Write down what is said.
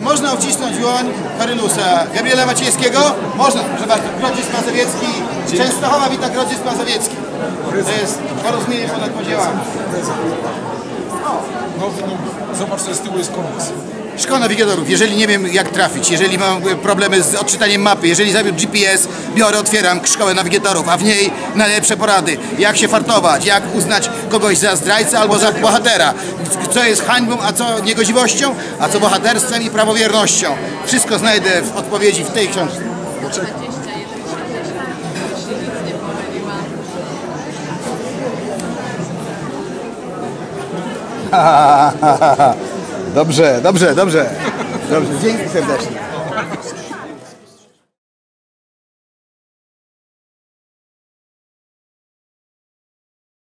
Można ucisnąć dłoń Karylusa Gabriela Maciejskiego? Można, proszę bardzo. Grodzisk Mazowiecki, Częstochowa wita Grodzisk Mazowiecki. To jest porozumienie ponad podziałami. No, zobacz, co z tyłu jest kompas. Szkoła nawigatorów, jeżeli nie wiem jak trafić, jeżeli mam problemy z odczytaniem mapy, jeżeli zawiódł GPS, biorę, otwieram szkołę nawigatorów, a w niej najlepsze porady, jak się fartować, jak uznać kogoś za zdrajcę albo za bohatera, co jest hańbą, a co niegodziwością, a co bohaterstwem i prawowiernością. Wszystko znajdę w odpowiedzi w tej książce. Dobrze, dobrze, dobrze. Dobrze, dzięki serdecznie.